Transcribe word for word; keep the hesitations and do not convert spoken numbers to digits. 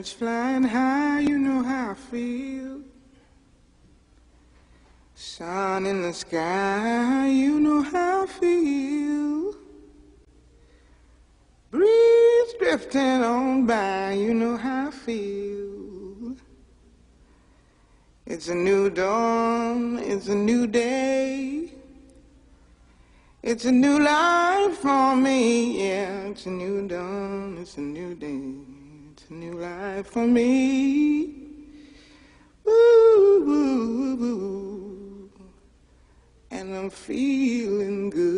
birds flying high, you know how I feel. Sun in the sky, you know how I feel. Breeze drifting on by, you know how I feel. It's a new dawn, it's a new day. It's a new life for me, yeah. It's a new dawn, it's a new day. It's a new life for me. Ooh, ooh, ooh, ooh. And I'm feeling good.